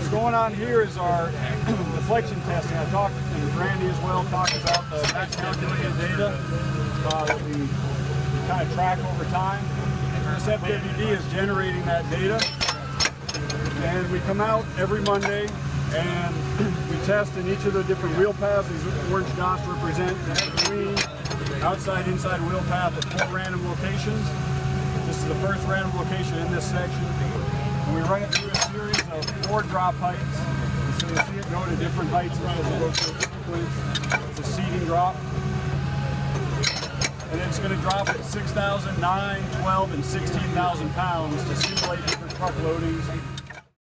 going on here is our deflection testing. I talked, and Randy as well, talked about the max calculated data that we kind of track over time. This FWD is generating that data, and we come out every Monday and we test in each of the different wheel paths. These orange dots represent between outside, inside wheel path at 4 random locations. This is the first random location in this section. And we run it through a series of 4 drop heights. And so you see it go to different heights as it goes through the sequence. It's a seating drop. And it's going to drop at 6,000, 9,000, 12,000, and 16,000 pounds to simulate different truck loadings.